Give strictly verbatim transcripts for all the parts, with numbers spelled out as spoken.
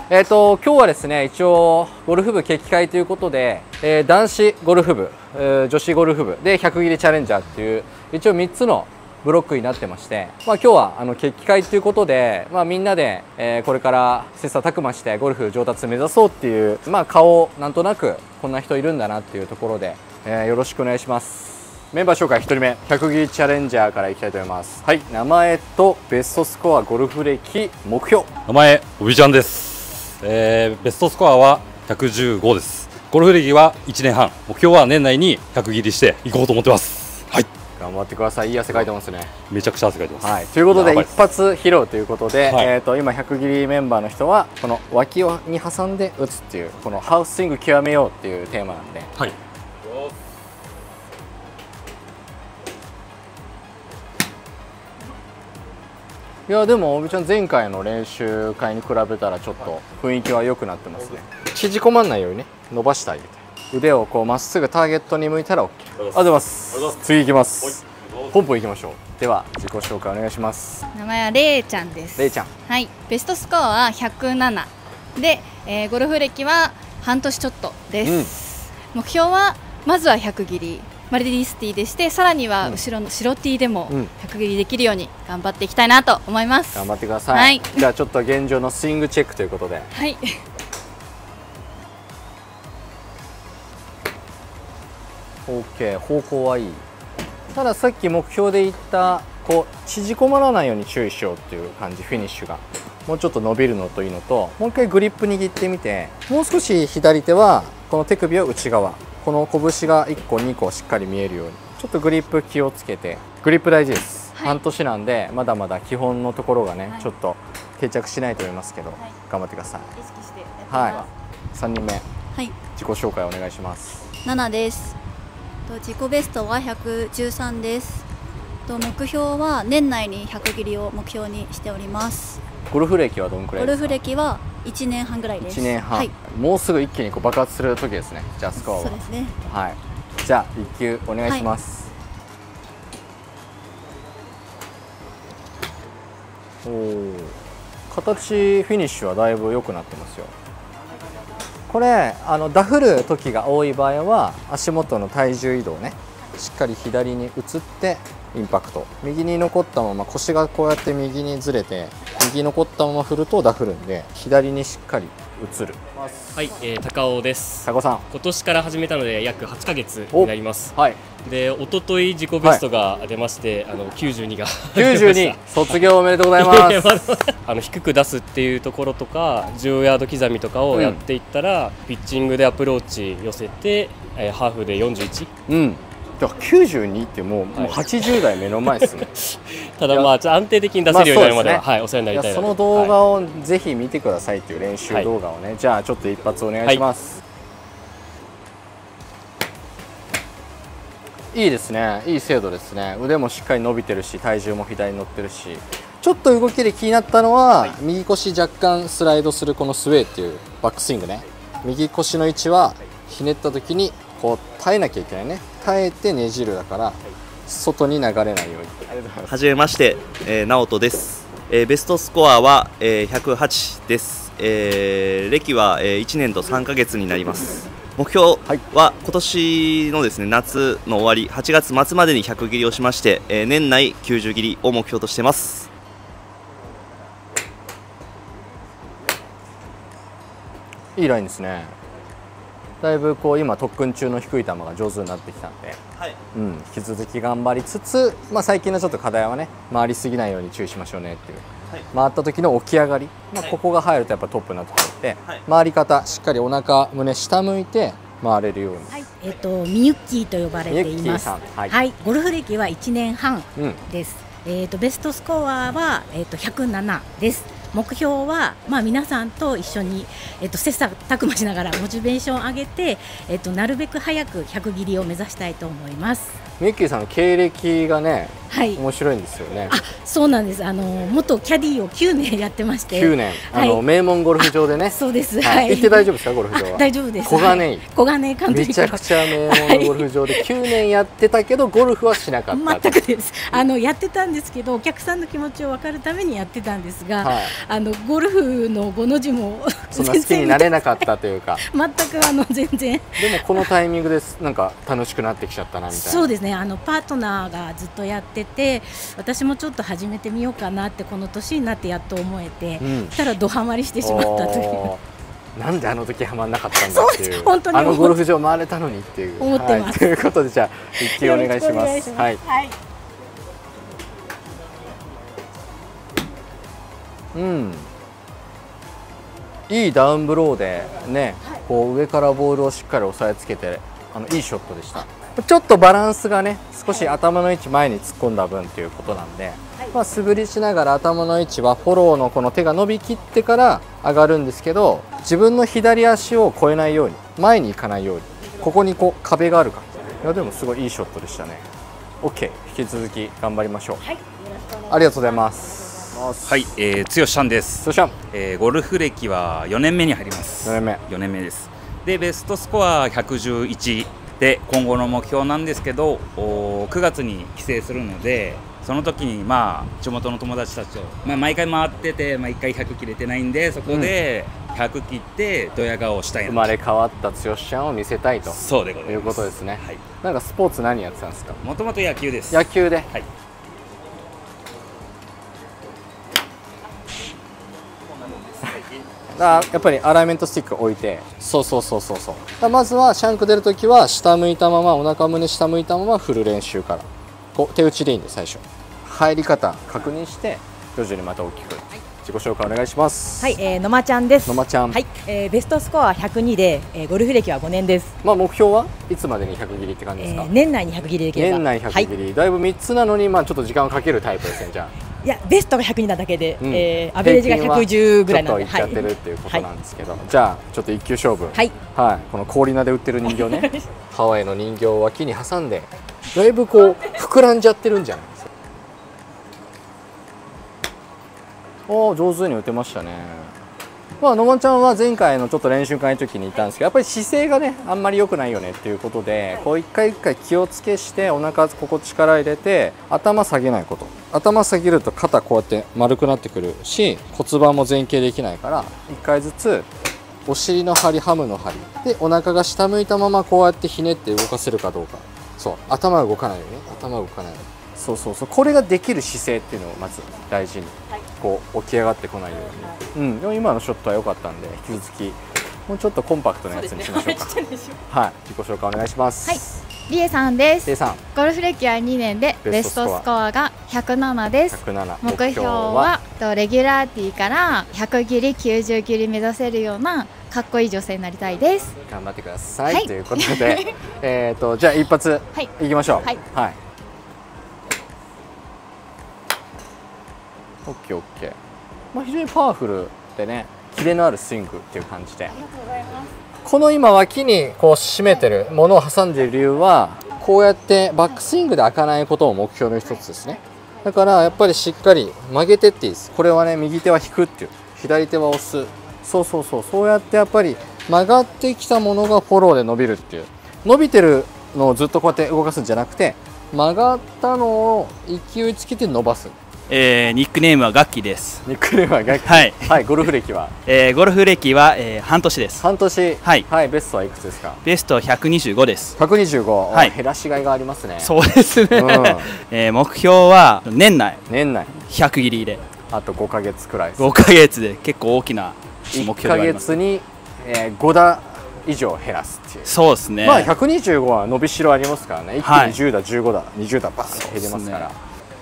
えっと今日はですね、一応ゴルフ部決起会ということで、えー、男子ゴルフ部、えー、女子ゴルフ部でひゃく切りチャレンジャーっていう一応みっつのブロックになってまして、まあ、今日はあの決起会ということで、まあ、みんなで、えー、これから切磋琢磨してゴルフ上達目指そうっていう、まあ、顔をなんとなくこんな人いるんだなっていうところで、えー、よろしくお願いします。メンバー紹介ひとりめ、ひゃく切りチャレンジャーからいきたいと思います。はい、名前とベストスコア、ゴルフ歴、目標。 名前おびちゃんです、えー、ベストスコアはひゃくじゅうごです。ゴルフ歴はいちねんはん、目標は年内にひゃく切りしていこうと思ってます。はい、 頑張ってください。いい汗かいてますね。 めちゃくちゃ汗かいてます。 はい、ということで一発披露ということで、 はい、 えーと今ひゃく切りメンバーの人はこの脇に挟んで打つっていうこのハウススイング極めようっていうテーマなんで、 はい、 いやでもおびちゃん前回の練習会に比べたらちょっと雰囲気は良くなってますね。縮こまんないようにね伸ばしてあげて、腕をこうまっすぐターゲットに向いたら OK。 ありがとうございます。次行きます。ポンポン行きましょう。では自己紹介お願いします。 名前はれいちゃんです。 れいちゃん、 はい、ベストスコアはひゃくななで、えー、ゴルフ歴は半年ちょっとです、うん、目標はまずはひゃく切りマルディスティでして、さらには後ろの白 T でもひゃく切りできるように頑張っていきたいなと思います。 頑張ってください。はい、じゃあちょっと現状のスイングチェックということで。 はい。 OK、方向はいい。たださっき目標で言ったこう縮こまらないように注意しようっていう感じ。フィニッシュがもうちょっと伸びるのといいのと、もう一回グリップ握ってみて、もう少し左手はこの手首を内側、この拳がいっこにこしっかり見えるように、ちょっとグリップ気をつけて。グリップ大事です、はい、半年なんでまだまだ基本のところがね、はい、ちょっと定着しないと思いますけど、はい、頑張ってください。 意識してやってみます。はい、 さんにんめ、はい、自己紹介お願いします。 ななです。自己ベストはひゃくじゅうさんです。目標は年内にひゃく切りを目標にしております。 ゴルフ歴はどのくらいですか？ ゴルフ歴はいちねんはんぐらいです。 いちねんはん、はい、もうすぐ一気にこう爆発する時ですね。じゃあスコアは。 そうですね。 はい。じゃあいっ球お願いします。はい、おお、形フィニッシュはだいぶ良くなってますよ。これあのダフる時が多い場合は足元の体重移動ね、しっかり左に移ってインパクト、右に残ったまま腰がこうやって右にずれて右残ったまま振るとダフるんで、左にしっかり移る。 はい、えー、高尾です。 高尾さん、 今年から始めたので約はちかげつになります。 はい。で、 一昨日自己ベストが出まして、はい、あのきゅうじゅうにがきゅうじゅうに卒業おめでとうございます。 あの低く出すっていうところとかじゅうヤード刻みとかをやっていったら、うん、ピッチングでアプローチ寄せて、えー、ハーフでよんじゅういち。 うん。だからきゅうじゅうにってもう、はい、もうはちじゅう代目の前ですね。 ただまあ安定的に出せるようになるまでは、まあね、はい、お世話になりたいなと。 その動画をぜひ見てくださいっていう練習動画をね、はい、じゃあちょっと一発お願いします。はい、いいですね、いい精度ですね。腕もしっかり伸びてるし、体重も左に乗ってるし。ちょっと動きで気になったのは、はい、右腰若干スライドするこのスウェーっていうバックスイングね。右腰の位置はひねった時にこう耐えなきゃいけないね。耐えてねじるだから外に流れないように。 はじめまして、えー、直人です、えー、ベストスコアは、えー、ひゃくはちです、えー、歴は、えー、いちねんとさんかげつになります。目標は今年のですね、夏の終わりはちがつ末までにひゃく切りをしまして、えー、年内きゅうじゅう切りを目標としてます。 いいラインですね。だいぶこう今特訓中の低い球が上手になってきたんで、はい、うん、引き続き頑張りつつ、まあ、最近のちょっと課題はね、回りすぎないように注意しましょうねっていう、はい、回った時の起き上がり、まあ、ここが入るとやっぱトップになってくるんで、はい、回り方しっかりお腹胸下向いて回れるように。 はい、えっとみゆっきーと呼ばれています。はい、はい、ゴルフ歴はいちねんはんです。うん、えっとベストスコアはえっとひゃくななです。目標は、まあ、皆さんと一緒に、えっと、切磋琢磨しながらモチベーションを上げて、えっと、なるべく早くひゃく切りを目指したいと思います。 ミッキーさんの経歴がね、 はい、 面白いんですよね。 あ、そうなんです。あの元キャディーをきゅうねんやってまして。 きゅうねん、あの、はい、名門ゴルフ場でね。 そうです。 はい。行って大丈夫ですか、ゴルフ場は。 大丈夫です。 小金井。 小金井カントリーめちゃくちゃ名門のゴルフ場できゅうねんやってたけど、ゴルフはしなかった。 全くです。あのやってたんですけど、お客さんの気持ちを分かるためにやってたんですが、はい、あのゴルフのごの字もそんな好きになれなかったというか。 全くあの全然。 でもこのタイミングですなんか楽しくなってきちゃったなみたいな。 そうですね。あのパートナーがずっとやってて、私もちょっと始めてみようかなってこの年になってやっと思えて、うん、したらドハマりしてしまったという。 なんであの時ハマんなかったんだっていう。 本当にあのゴルフ場回れたのにっていう。 思ってます。 はい、ということでじゃあ一球お願いします。はい。はい。うん。いいダウンブローでね、こう上からボールをしっかり押さえつけて、あのいいショットでした。ちょっとバランスがね、少し頭の位置前に突っ込んだ分ということなんで、まあ素振りしながら頭の位置はフォローのこの手が伸びきってから上がるんですけど、自分の左足を越えないように、前に行かないように、ここにこう壁があるから。いやでもすごいいいショットでしたね。OK、引き続き頑張りましょう。はい、ありがとうございます。 はい、えー、剛ちゃんです。 剛ちゃん、 えー、ゴルフ歴はよねんめに入ります。 よねんめ。 よねんめです。で、ベストスコアひゃくじゅういちで今後の目標なんですけど、くがつに帰省するので、その時にまあ地元の友達たちと、まあ、毎回回ってて、まあ、いっかいひゃく切れてないんで、そこでひゃく切ってドヤ顔をしたいな、 生まれ変わった剛ちゃんを見せたいと。 そうでございます。 いうことですね。 はい。 なんかスポーツ何やってたんですか？ もともと野球です。 野球で。はい。あ、やっぱりアライメントスティック置いて、そうそうそうそうそう。まずはシャンク出るときは下向いたまま、お腹胸下向いたまま振る練習から。こう手打ちでいいんで最初。入り方確認して徐々にまた大きく。自己紹介お願いします。 はい、えー、のまちゃんです。 のまちゃん。 はい、えー、ベストスコアひゃくにで、えー、ゴルフ歴はごねんです。 まあ目標はいつまでにひゃく切りって感じですか？ えー、年内にひゃく切りできれば。 年内ひゃく切り、はい、だいぶみっつなのにまあちょっと時間をかけるタイプですねじゃあ。 いやベストがひゃくになだけで、うん、えー、アベレージがひゃくじゅうぐらいなんで、 ちょっといっちゃってるっていうことなんですけど、はい、じゃあちょっと一球勝負、 はい、 はい、この氷名で売ってる人形ねハワイの人形を脇に挟んでだいぶこう膨らんじゃってるんじゃないですか。おー、上手に打てましたね。まあ、のまちゃんは前回のちょっと練習会の時にいたんですけど、やっぱり姿勢がねあんまり良くないよねっていうことで、こう一回一回気をつけしてお腹ここ力入れて頭下げないこと。頭下げると肩こうやって丸くなってくるし、骨盤も前傾できないからいっかいずつお尻の張り、ハムの張りでお腹が下向いたままこうやってひねって動かせるかどうか。そう、頭が動かないようにね、頭が動かないように。そうそうそう、これができる姿勢っていうのをまず大事に、こう起き上がってこないように、うん、でも今のショットは良かったんで引き続きもうちょっとコンパクトなやつにしましょうか。はい、自己紹介お願いします。 はい、りえさんです。 りえさん、 ゴルフ歴はにねんでベストスコアがひゃくななです。 ひゃくなな、 目標はレギュラーティーからひゃく切りきゅうじゅう切り目指せるようなかっこいい女性になりたいです。 頑張ってください、はい、ということでえっとじゃあ一発いきましょう。はい、はい、オッケーオッケー。まあ非常にパワフルでね、キレのあるスイングっていう感じで。ありがとうございます。この今脇にこう締めてるものを挟んでいる理由は、こうやってバックスイングで開かないことを目標の一つですね。だからやっぱりしっかり曲げてっていいです。これはね、右手は引くっていう、左手は押す。そうそうそう、そうやってやっぱり曲がってきたものがフォローで伸びるっていう。伸びてるのをずっとこうやって動かすんじゃなくて、曲がったのを勢いつけて伸ばす。 えー、ニックネームはガッキーです。 ニックネームはガッキー。 はい。 はい、ゴルフ歴は。 えー、ゴルフ歴は、えー、半年です。 半年。 はい。 はい、ベストはいくつですか。 ベストひゃくにじゅうごです。 ひゃくにじゅうご。 はい。 減らしがいがありますね。 そうですね。うん、えー、目標は年内。 年内。 ひゃく切りで。 あとごかげつくらいです。 ごかげつで結構大きな目標であります。 いっかげつに、えー、ご打以上減らすっていう。 そうですね。 まあひゃくにじゅうごは伸びしろありますからね。一気にじゅう打、じゅうご打、にじゅう打バーンと減りますから。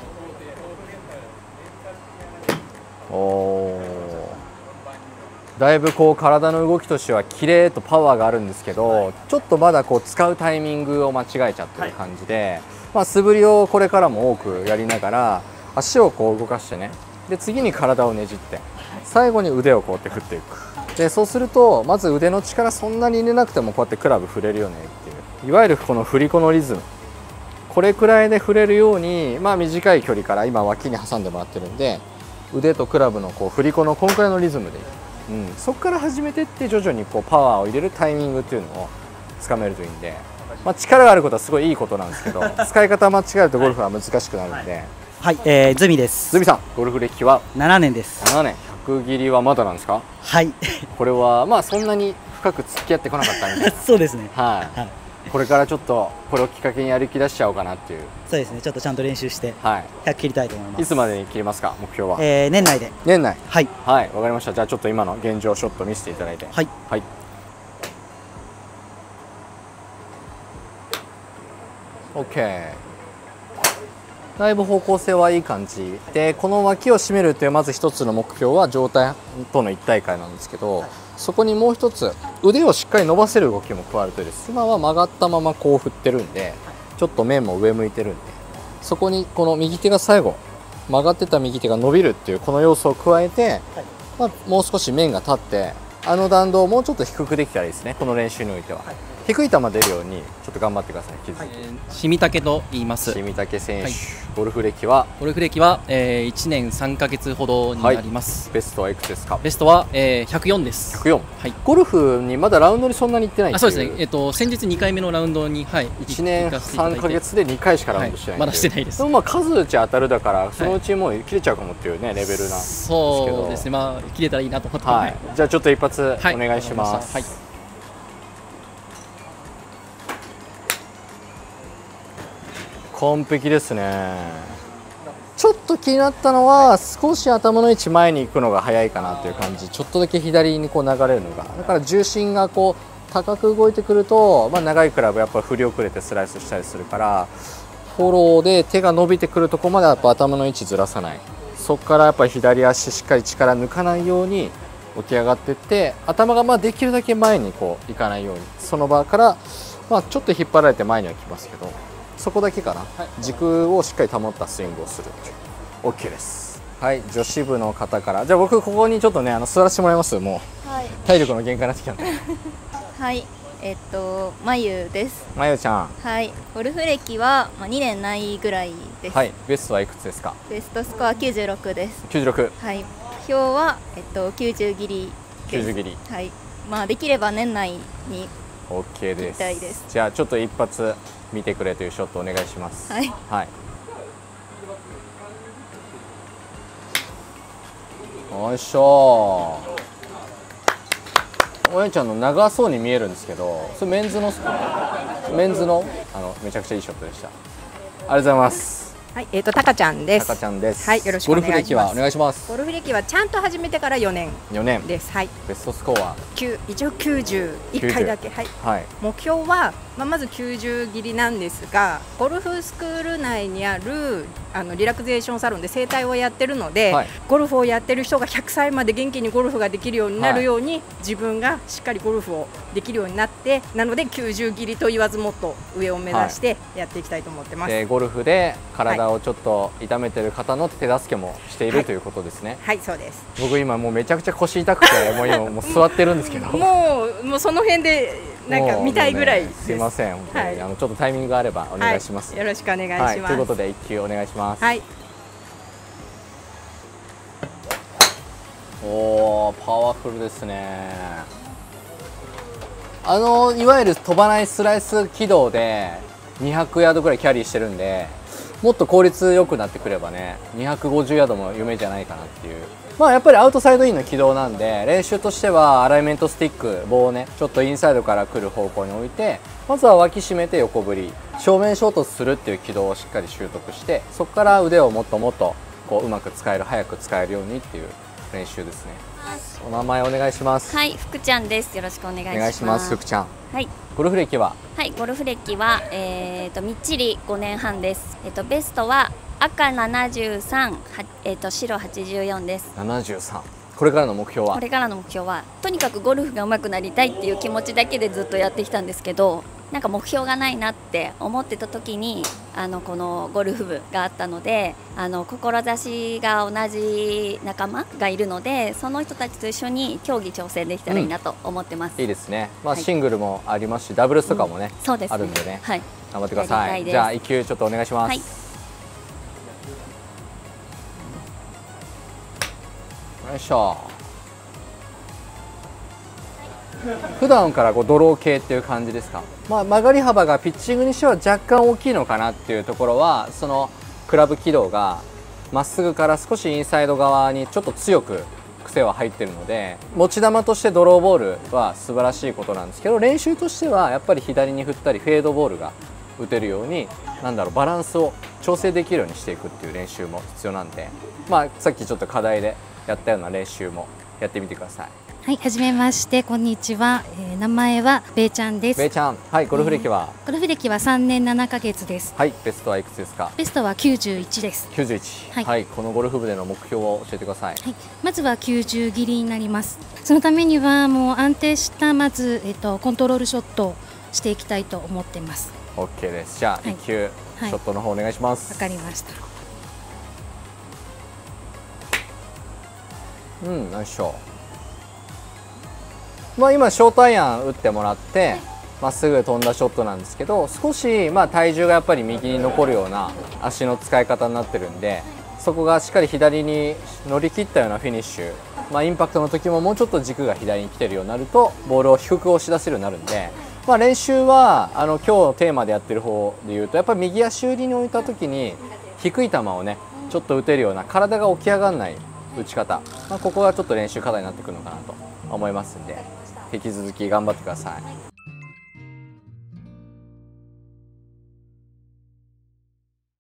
おー、だいぶこう体の動きとしてはキレとパワーがあるんですけど、ちょっとまだこう使うタイミングを間違えちゃってる感じで、まあ素振りをこれからも多くやりながら足をこう動かしてね、で次に体をねじって最後に腕をこうやって振っていく。でそうするとまず腕の力そんなに入れなくてもこうやってクラブ振れるよねっていう、いわゆるこの振り子のリズム、 これくらいで振れるように、まあ、短い距離から今脇に挟んでもらってるんで、腕とクラブのこう振り子のこんくらいのリズムで、うん、そこから始めてって徐々にこうパワーを入れるタイミングっていうのをつかめるといいんで、まあ、力があることはすごいいいことなんですけど使い方間違えるとゴルフは難しくなるんで。 はい、えー、ズミです。 ズミさん、ゴルフ歴はななねんです。 ななねん、ひゃく切りはまだなんですか？ はい。 これはまあそんなに深く付き合ってこなかったみたいな。 そうですね。 はい。はい、これからちょっとこれをきっかけにやる気出しちゃおうかなっていう。 そうですね。ちょっとちゃんと練習してひゃく切りたいと思います。 いつまでに切りますか、目標は？ えー、年内で。 年内。 はいはい、わかりました。じゃあちょっと今の現状ショット見せていただいて。 はいはい。オッケー。だいぶ方向性はいい感じで、この脇を締めるというまず一つの目標は上体との一体感なんですけど、そこにもう一つ腕をしっかり伸ばせる動きも加わるといいです。今は曲がったままこう振ってるんで、ちょっと面も上向いてるんで、そこにこの右手が最後曲がってた右手が伸びるっていうこの要素を加えて、まあ、もう少し面が立ってあの弾道をもうちょっと低くできたらいいですね、この練習においては。低い球出るようにちょっと頑張ってください。 はい、清見武と言います。 清見武選手、はい、ゴルフ歴はゴルフ歴は、えー、いちねんさんかげつほどになります。 はい、ベストはいくつですか？ ベストは、えー、ひゃくよんです。 ひゃくよん、はい、ゴルフにまだラウンドにそんなに行ってないっていう。 あ、そうですね、えー、と先日にかいめのラウンドに、はい、 いちねんさんかげつでにかいしかラウンドしてない、 はい、まだしてないです。 でもまあ数打ち当たるだからそのうちもう切れちゃうかもっていうね、レベルなんですけど。 そうですね、まあ切れたらいいなと思って、 はい、じゃあちょっと一発お願いします。 はい、 完璧ですね。ちょっと気になったのは少し頭の位置前に行くのが早いかなという感じ、ちょっとだけ左にこう流れるのが、だから重心がこう高く動いてくると、まあ、長いクラブやっぱり振り遅れてスライスしたりするから、フォローで手が伸びてくるところまでやっぱ頭の位置ずらさない、そこからやっぱり左足しっかり力抜かないように起き上がっていって、頭がまあできるだけ前にこう行かないように、その場から、まあ、ちょっと引っ張られて前には来ますけど、そこだけかな、はい、軸をしっかり保ったスイングをする。 OK です。はい、女子部の方から、じゃあ僕ここにちょっとねあの座らせてもらいます。もう、はい、体力の限界になってきたんではい、えっとまゆです。 まゆちゃん、 はい、ゴルフ歴はまあにねんないぐらいです。 はい、ベストはいくつですか？ ベストスコアきゅうじゅうろくです。 きゅうじゅうろく。 はい、目標はえっときゅうじゅう切りです。 きゅうじゅう切り。 はい、まあできれば年内に OK です。 たいです。 じゃあちょっと一発見てくれというショットお願いします。 はい、 はい、よいしょ。おやちゃんの長そうに見えるんですけど、それメンズのメンズのあのめちゃくちゃいいショットでした。ありがとうございます。 はい、えっ、ー、とたかちゃんです。 たかちゃんです。 はい、よろしくお願いします。 ゴルフ歴はお願いします。 ゴルフ歴はちゃんと始めてからよねん。 よねんです。はい。 ベストスコア一応きゅうじゅういっかいだけ。はい。 はい。 目標はまあまずきゅうじゅう切りなんですが、ゴルフスクール内にあるあのリラクゼーションサロンで整体をやってるので、はい、ゴルフをやってる人がひゃくさいまで元気にゴルフができるようになるように、はい、自分がしっかりゴルフをできるようになって、なのできゅうじゅう切りと言わずもっと上を目指してやっていきたいと思ってます。 はい、ゴルフで体をちょっと痛めてる方の手助けもしている、はい、ということですね。 はい、そうです。 僕今もうめちゃくちゃ腰痛くてもう今もう座ってるんですけどもうもうその辺でなんか見たいぐらいです。 すいません、本当に、はい、あのちょっとタイミングがあればお願いします。 はい、よろしくお願いします。はい、 ということで一球お願いします。 はい。 おー、パワフルですね。あのいわゆる飛ばないスライス軌道でにひゃくヤードぐらいキャリーしてるんで、もっと効率よくなってくればね、にひゃくごじゅうヤードも夢じゃないかなっていう。まあやっぱりアウトサイドインの軌道なんで、練習としてはアライメントスティック、棒をねちょっとインサイドから来る方向に置いて、まずは脇締めて横振り、正面衝突するっていう軌道をしっかり習得して、そこから腕をもっともっとこううまく使える、早く使えるようにっていう練習ですね。お名前お願いします。 はい、福ちゃんです。よろしくお願いします。 お願いします。福ちゃん。 はい。 ゴルフ歴は？ はい、ゴルフ歴はえっ、ー、とみっちりごねんはんです。えっ、ー、とベストは赤ななじゅうさん、はえっ、ー、と白はちじゅうよんです。 ななじゅうさん。これからの目標は？ これからの目標はとにかくゴルフが上手くなりたいっていう気持ちだけでずっとやってきたんですけど、なんか目標がないなって思ってた時にあのこのゴルフ部があったので、あの志が同じ仲間がいるので、その人たちと一緒に競技挑戦できたらいいなと思ってます。 うん、いいですね。まあ、はい、シングルもありますしダブルスとかもね、 うん、そうですね、 あるんでね。 はい。 頑張ってください。じゃあいっきゅうちょっとお願いします。はい、よいしょ。普段からこうドロー系っていう感じですか？まあ、曲がり幅がピッチングにしては若干大きいのかなっていうところは、そのクラブ軌道がまっすぐから少しインサイド側にちょっと強く癖は入ってるので、持ち球としてドローボールは素晴らしいことなんですけど、練習としてはやっぱり左に振ったりフェードボールが打てるように、なんだろう、バランスを調整できるようにしていくっていう練習も必要なんで、まあ、さっきちょっと課題でやったような練習もやってみてください。 はい、はじめまして、こんにちは。えー、名前はべいちゃんです。 べいちゃん、はい、ゴルフ歴は、 えー、ゴルフ歴はさんねんななかげつです。 はい、ベストはいくつですか？ ベストはきゅうじゅういちです。 きゅうじゅういち、 はい、 はい、このゴルフ部での目標を教えてください。 はい、まずはきゅうじゅう切りになります。そのためにはもう安定したまずえっ、ー、とコントロールショットをしていきたいと思ってます。 オッケーです。じゃあいっきゅう、はい、ショットの方お願いします。 わかりました。 うん、ナイスショット。まあ今ショートアイアン打ってもらってまっすぐ飛んだショットなんですけど、少しまあ体重がやっぱり右に残るような足の使い方になってるんで、そこがしっかり左に乗り切ったようなフィニッシュ、まあ、インパクトの時ももうちょっと軸が左に来てるようになるとボールを低く押し出せるようになるんで、まあ、練習はあの今日テーマでやってる方でいうとやっぱり右足寄りに置いた時に低い球をねちょっと打てるような、体が起き上がらない打ち方、まあ、ここがちょっと練習課題になってくるのかなと思いますんで、引き続き頑張ってください。